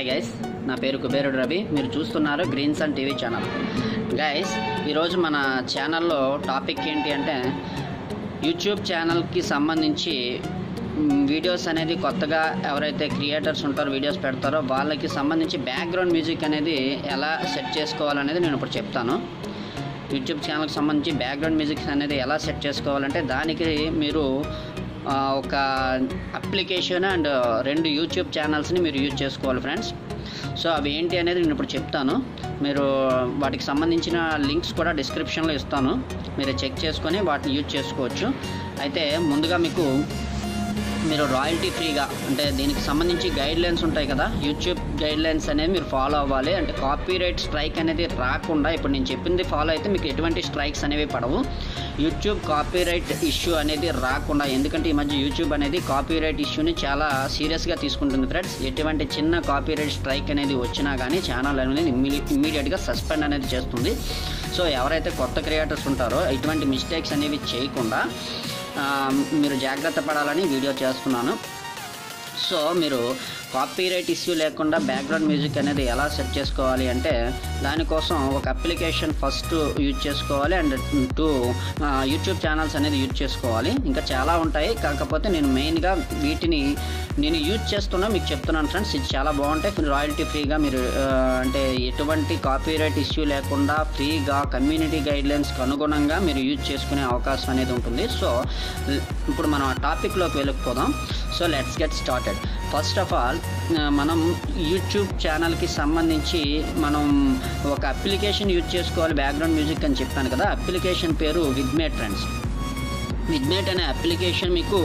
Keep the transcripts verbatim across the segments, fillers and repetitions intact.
Hi guys, నా పేరు కుబేరుడు రవి. మీరు చూస్తున్నారు green sun TV channel. Guys, ఈరోజు మన ఛానల్లో టాపిక్ ఏంటి అంటే యూట్యూబ్ ఛానల్కి సంబంధించి వీడియోస్ అనేది కొత్తగా ఎవరైతే క్రియేటర్స్ ఉంటారో వీడియోస్ పెడతారో వాళ్ళకి సంబంధించి బ్యాక్గ్రౌండ్ మ్యూజిక్ అనేది ఎలా సెట్ చేసుకోవాలనేది నేను ఇప్పుడు చెప్తాను. యూట్యూబ్ ఛానల్కి సంబంధించి బ్యాక్గ్రౌండ్ మ్యూజిక్ అనేది ఎలా సెట్ చేసుకోవాలంటే దానికి మీరు ఒక అప్లికేషన్ అండ్ రెండు యూట్యూబ్ ఛానల్స్ని మీరు యూజ్ చేసుకోవాలి ఫ్రెండ్స్. సో అవి ఏంటి అనేది నేను ఇప్పుడు చెప్తాను. మీరు వాటికి సంబంధించిన లింక్స్ కూడా డిస్క్రిప్షన్లో ఇస్తాను, మీరు చెక్ చేసుకొని వాటిని యూజ్ చేసుకోవచ్చు. అయితే ముందుగా మీకు మీరు రాయల్టీ ఫ్రీగా అంటే దీనికి సంబంధించి గైడ్ లైన్స్ ఉంటాయి కదా, యూట్యూబ్ గైడ్ లైన్స్ అనేది మీరు ఫాలో అవ్వాలి. అంటే కాపీరైట్ స్ట్రైక్ అనేది రాకుండా ఇప్పుడు నేను చెప్పింది ఫాలో అయితే మీకు ఎటువంటి స్ట్రైక్స్ అనేవి పడవు. యూట్యూబ్ కాపీరైట్ ఇష్యూ అనేది రాకుండా, ఎందుకంటే ఈ మధ్య యూట్యూబ్ అనేది కాపీరైట్ ఇష్యూని చాలా సీరియస్గా తీసుకుంటుంది ఫ్రెండ్స్. ఎటువంటి చిన్న కాపీరైట్ స్ట్రైక్ అనేది వచ్చినా కానీ ఛానల్ అనేది ఇమ్మీడియట్గా సస్పెండ్ అనేది చేస్తుంది. సో ఎవరైతే కొత్త క్రియేటర్స్ ఉంటారో ఇటువంటి మిస్టేక్స్ అనేవి చేయకుండా మీరు జాగ్రత్త పడాలని వీడియో చేస్తున్నాను. సో మీరు కాపీరైట్ ఇష్యూ లేకుండా బ్యాక్గ్రౌండ్ మ్యూజిక్ అనేది ఎలా సెట్ చేసుకోవాలి అంటే దానికోసం ఒక అప్లికేషన్ ఫస్ట్ యూజ్ చేసుకోవాలి అండ్ టూ యూట్యూబ్ ఛానల్స్ అనేది యూజ్ చేసుకోవాలి. ఇంకా చాలా ఉంటాయి, కాకపోతే నేను మెయిన్గా వీటిని నేను యూజ్ చేస్తున్నా మీకు చెప్తున్నాను ఫ్రెండ్స్. ఇది చాలా బాగుంటాయి, రాయల్టీ ఫ్రీగా మీరు అంటే ఎటువంటి కాపీరైట్ ఇష్యూ లేకుండా ఫ్రీగా కమ్యూనిటీ గైడ్లైన్స్కి అనుగుణంగా మీరు యూజ్ చేసుకునే అవకాశం అనేది ఉంటుంది. సో ఇప్పుడు మనం ఆ టాపిక్లోకి వెళ్ళిపోదాం. So let's get started. First of all మనం యూట్యూబ్ ఛానల్కి సంబంధించి మనం ఒక అప్లికేషన్ యూజ్ చేసుకోవాలి బ్యాక్గ్రౌండ్ మ్యూజిక్ అని చెప్పాను కదా. అప్లికేషన్ పేరు విడ్మేట్ ఫ్రెండ్స్. విడ్మేట్ అనే అప్లికేషన్ మీకు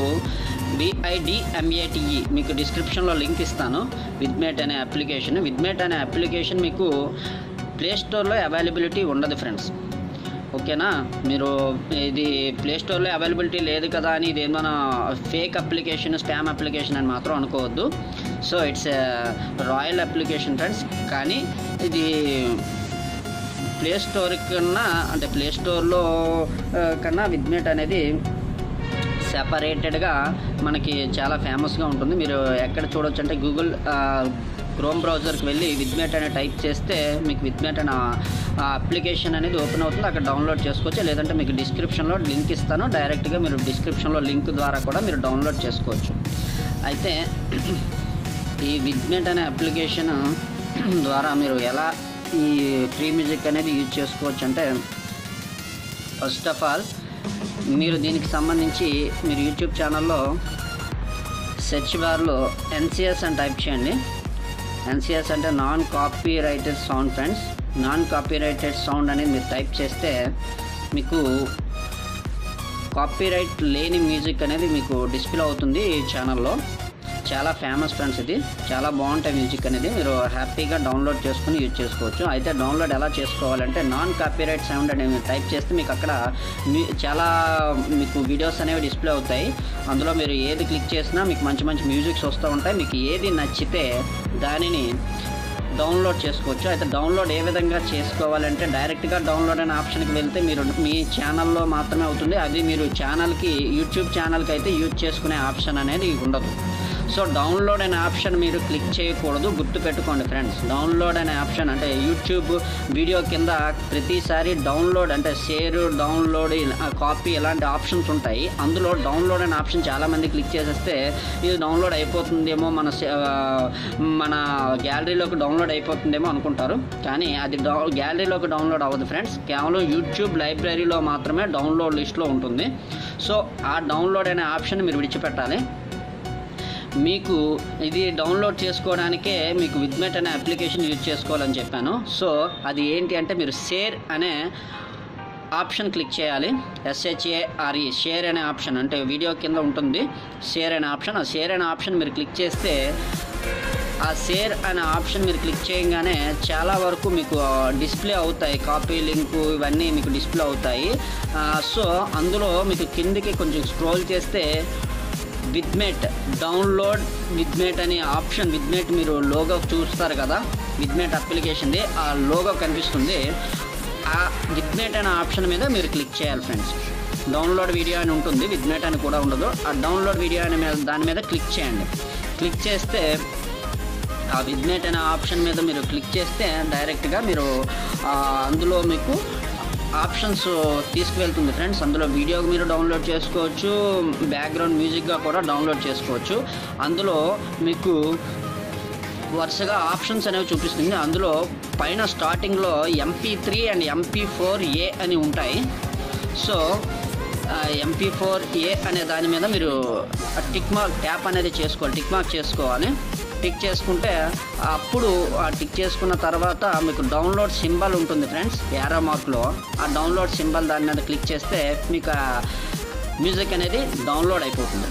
విఐడిఎంఏటిఈ మీకు డిస్క్రిప్షన్లో లింక్ ఇస్తాను. విడ్మేట్ అనే అప్లికేషన్ విడ్మేట్ అనే అప్లికేషన్ మీకు ప్లేస్టోర్లో అవైలబిలిటీ ఉండదు ఫ్రెండ్స్, ఓకేనా. మీరు ఇది ప్లేస్టోర్లో అవైలబిలిటీ లేదు కదా అని ఇది ఏమైనా ఫేక్ అప్లికేషన్ స్పామ్ అప్లికేషన్ అని మాత్రం అనుకోవద్దు. So it's royal application friends. కానీ ఇది ప్లేస్టోర్ కన్నా అంటే ప్లేస్టోర్లో కన్నా విడ్మేట్ అనేది సెపరేటెడ్గా మనకి చాలా ఫేమస్గా ఉంటుంది. మీరు ఎక్కడ చూడొచ్చు అంటే గూగుల్ క్రోమ్ బ్రౌజర్కి వెళ్ళి విడ్మేట్ అనే టైప్ చేస్తే మీకు విడ్మేట్ అనే అప్లికేషన్ అనేది ఓపెన్ అవుతుంది, అక్కడ డౌన్లోడ్ చేసుకోవచ్చు. లేదంటే మీకు డిస్క్రిప్షన్లో లింక్ ఇస్తాను, డైరెక్ట్గా మీరు డిస్క్రిప్షన్లో లింక్ ద్వారా కూడా మీరు డౌన్లోడ్ చేసుకోవచ్చు. అయితే ఈ విడ్మేట్ అనే అప్లికేషన్ ద్వారా మీరు ఎలా ఈ ఫ్రీ మ్యూజిక్ అనేది యూజ్ చేసుకోవచ్చు అంటే ఫస్ట్ ఆఫ్ ఆల్ మీరు దీనికి సంబంధించి మీరు యూట్యూబ్ ఛానల్లో సెర్చ్ బార్లో ఎన్సిఎస్ అని టైప్ చేయండి. ఎన్సిఎస్ అంటే non copyrighted sound friends. Non copyrighted sound అనేది మీరు టైప్ చేస్తే మీకు కాపీరైట్ లేని మ్యూజిక్ అనేది మీకు డిస్ప్లే అవుతుంది ఈ ఛానల్లో. చాలా ఫేమస్ ఫ్రెండ్స్, ఇది చాలా బాగుంటాయి మ్యూజిక్ అనేది, మీరు హ్యాపీగా డౌన్లోడ్ చేసుకుని యూజ్ చేసుకోవచ్చు. అయితే డౌన్లోడ్ ఎలా చేసుకోవాలంటే నాన్ కాపీరైట్ సౌండ్ అనేది మీరు టైప్ చేస్తే మీకు అక్కడ చాలా మీకు వీడియోస్ అనేవి డిస్ప్లే అవుతాయి. అందులో మీరు ఏది క్లిక్ చేసినా మీకు మంచి మంచి మ్యూజిక్స్ వస్తూ ఉంటాయి. మీకు ఏది నచ్చితే దానిని డౌన్లోడ్ చేసుకోవచ్చు. అయితే డౌన్లోడ్ ఏ విధంగా చేసుకోవాలంటే డైరెక్ట్గా డౌన్లోడ్ అనే ఆప్షన్కి వెళ్తే మీరు మీ ఛానల్లో మాత్రమే అవుతుంది. అది మీరు ఛానల్కి యూట్యూబ్ ఛానల్కి అయితే యూజ్ చేసుకునే ఆప్షన్ అనేది ఉండదు. సో డౌన్లోడ్ అనే ఆప్షన్ మీరు క్లిక్ చేయకూడదు, గుర్తుపెట్టుకోండి ఫ్రెండ్స్. డౌన్లోడ్ అనే ఆప్షన్ అంటే యూట్యూబ్ వీడియో కింద ప్రతిసారి డౌన్లోడ్ అంటే షేర్, డౌన్లోడ్, కాపీ ఇలాంటి ఆప్షన్స్ ఉంటాయి. అందులో డౌన్లోడ్ అనే ఆప్షన్ చాలామంది క్లిక్ చేసేస్తే ఇది డౌన్లోడ్ అయిపోతుందేమో, మన మన గ్యాలరీలోకి డౌన్లోడ్ అయిపోతుందేమో అనుకుంటారు. కానీ అది డౌ గ్యాలరీలోకి డౌన్లోడ్ అవ్వదు ఫ్రెండ్స్, కేవలం యూట్యూబ్ లైబ్రరీలో మాత్రమే డౌన్లోడ్ లిస్ట్లో ఉంటుంది. సో ఆ డౌన్లోడ్ అనే ఆప్షన్ మీరు విడిచిపెట్టాలి. మీకు ఇది డౌన్లోడ్ చేసుకోవడానికే మీకు విడ్మేట్ అనే అప్లికేషన్ యూజ్ చేసుకోవాలని చెప్పాను. సో అది ఏంటి అంటే మీరు షేర్ అనే ఆప్షన్ క్లిక్ చేయాలి. ఎస్హెచ్ఏఆర్ఈ షేర్ అనే ఆప్షన్ అంటే వీడియో కింద ఉంటుంది షేర్ అనే ఆప్షన్. ఆ షేర్ అనే ఆప్షన్ మీరు క్లిక్ చేస్తే ఆ షేర్ అనే ఆప్షన్ మీరు క్లిక్ చేయగానే చాలా వరకు మీకు డిస్ప్లే అవుతాయి, కాపీ లింకు ఇవన్నీ మీకు డిస్ప్లే అవుతాయి. సో అందులో మీకు కిందికి కొంచెం స్క్రోల్ చేస్తే విడ్మేట్ డౌన్లోడ్ విడ్మేట్ అనే ఆప్షన్, విడ్మేట్ మీరు లోగో చూస్తారు కదా విడ్మేట్ అప్లికేషన్ది, ఆ లోగో కనిపిస్తుంది. ఆ విడ్మేట్ అనే ఆప్షన్ మీద మీరు క్లిక్ చేయాలి ఫ్రెండ్స్. డౌన్లోడ్ వీడియో అని ఉంటుంది, విడ్మేట్ అని కూడా ఉండదు. ఆ డౌన్లోడ్ వీడియో అనే మీద దాని మీద క్లిక్ చేయండి. క్లిక్ చేస్తే ఆ విడ్మేట్ అనే ఆప్షన్ మీద మీరు క్లిక్ చేస్తే డైరెక్ట్గా మీరు అందులో మీకు ఆప్షన్స్ తీసుకువెళ్తుంది ఫ్రెండ్స్. అందులో వీడియో మీరు డౌన్లోడ్ చేసుకోవచ్చు, బ్యాక్గ్రౌండ్ మ్యూజిక్గా కూడా డౌన్లోడ్ చేసుకోవచ్చు. అందులో మీకు వరుసగా ఆప్షన్స్ అనేవి చూపిస్తుంది. అందులో పైన స్టార్టింగ్లో MP three and MP four ఏ అని ఉంటాయి. సో ఎంపీ ఫోర్ ఏ అనే దాని మీద మీరు టిక్ మార్క్ ట్యాప్ అనేది చేసుకోవాలి, టిక్ మార్క్ చేసుకోవాలి. టిక్ చేసుకుంటే అప్పుడు ఆ టిక్ చేసుకున్న తర్వాత మీకు డౌన్లోడ్ సింబల్ ఉంటుంది ఫ్రెండ్స్, యారో మార్క్లో. ఆ డౌన్లోడ్ సింబల్ దాని మీద క్లిక్ చేస్తే మీకు మ్యూజిక్ అనేది డౌన్లోడ్ అయిపోతుంది.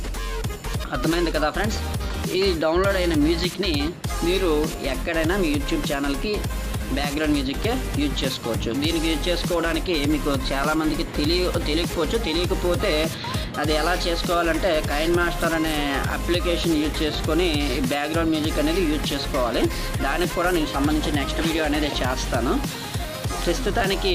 అర్థమైంది కదా ఫ్రెండ్స్? ఈ డౌన్లోడ్ అయిన మ్యూజిక్ని మీరు ఎక్కడైనా మీ యూట్యూబ్ ఛానల్కి బ్యాక్గ్రౌండ్ మ్యూజిక్కే యూజ్ చేసుకోవచ్చు. దీనికి యూజ్ చేసుకోవడానికి మీకు చాలామందికి తెలియ తెలియకపోవచ్చు. తెలియకపోతే అది ఎలా చేసుకోవాలంటే కైన్ మాస్టర్ అనే అప్లికేషన్ యూజ్ చేసుకొని బ్యాక్గ్రౌండ్ మ్యూజిక్ అనేది యూజ్ చేసుకోవాలి. దానికి కూడా నేను సంబంధించి నెక్స్ట్ వీడియో అనేది చేస్తాను. ప్రస్తుతానికి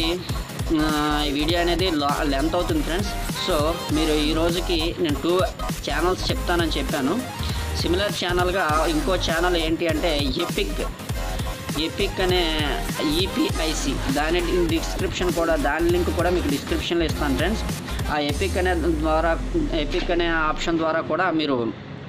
ఈ వీడియో అనేది లెంత్ అవుతుంది ఫ్రెండ్స్. సో మీరు ఈ రోజుకి నేను టూ ఛానల్స్ చెప్తానని చెప్పాను. సిమిలర్ ఛానల్గా ఇంకో ఛానల్ ఏంటి అంటే ఎపిక్ ఎపిక్ అనే ఈపీఐసి, దాని డిస్క్రిప్షన్ కూడా దాని లింక్ కూడా మీకు డిస్క్రిప్షన్లో ఇస్తాను ఫ్రెండ్స్. ఆ ఎపిక్ అనే ద్వారా ఎపిక్ అనే ఆప్షన్ ద్వారా కూడా మీరు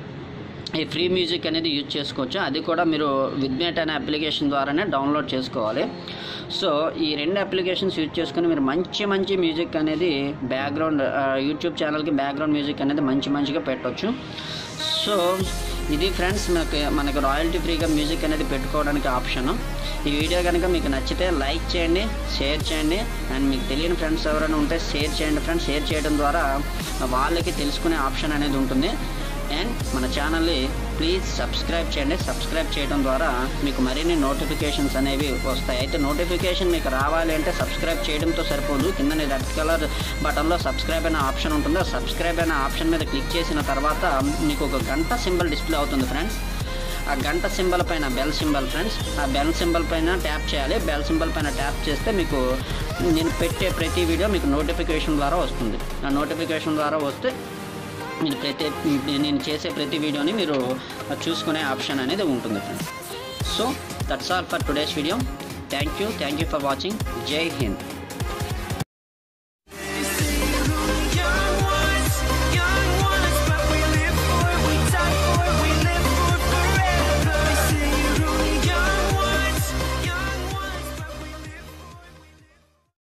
ఈ ఫ్రీ మ్యూజిక్ అనేది యూజ్ చేసుకోవచ్చు. అది కూడా మీరు విడ్మేట్ అనే అప్లికేషన్ ద్వారానే డౌన్లోడ్ చేసుకోవాలి. సో ఈ రెండు అప్లికేషన్స్ యూజ్ చేసుకుని మీరు మంచి మంచి మ్యూజిక్ అనేది బ్యాక్గ్రౌండ్ యూట్యూబ్ ఛానల్కి బ్యాక్గ్రౌండ్ మ్యూజిక్ అనేది మంచి మంచిగా పెట్టవచ్చు. సో ఇది ఫ్రెండ్స్ మనకి మనకు రాయల్టీ ఫ్రీగా మ్యూజిక్ అనేది పెట్టుకోవడానికి ఆప్షన్. ఈ వీడియో కనుక మీకు నచ్చితే లైక్ చేయండి, షేర్ చేయండి, అండ్ మీకు తెలియని ఫ్రెండ్స్ ఎవరైనా ఉంటే షేర్ చేయండి ఫ్రెండ్స్. షేర్ చేయడం ద్వారా వాళ్ళకి తెలుసుకునే ఆప్షన్ అనేది ఉంటుంది. అండ్ మన ఛానల్ని ప్లీజ్ సబ్స్క్రైబ్ చేయండి. సబ్స్క్రైబ్ చేయడం ద్వారా మీకు మరిన్ని నోటిఫికేషన్స్ అనేవి వస్తాయి. అయితే నోటిఫికేషన్ మీకు రావాలి అంటే సబ్స్క్రైబ్ చేయడంతో సరిపోదు. కింద రెడ్ కలర్ బటన్లో సబ్స్క్రైబ్ అనే ఆప్షన్ ఉంటుంది. సబ్స్క్రైబ్ అనే ఆప్షన్ మీద క్లిక్ చేసిన తర్వాత మీకు ఒక గంట సింబల్ డిస్ప్లే అవుతుంది ఫ్రెండ్స్. ఆ గంట సింబల్ పైన బెల్ సింబల్ ఫ్రెండ్స్, ఆ బెల్ సింబల్ పైన ట్యాప్ చేయాలి. బెల్ సింబల్ పైన ట్యాప్ చేస్తే మీకు నేను పెట్టే ప్రతి వీడియో మీకు నోటిఫికేషన్ ద్వారా వస్తుంది. ఆ నోటిఫికేషన్ ద్వారా వస్తే మీరు ప్రతి నేను చేసే ప్రతి వీడియోని మీరు చూసుకునే ఆప్షన్ అనేది ఉంటుంది friends. So that's all for today's video. Thank you thank you for watching. Jai Hind.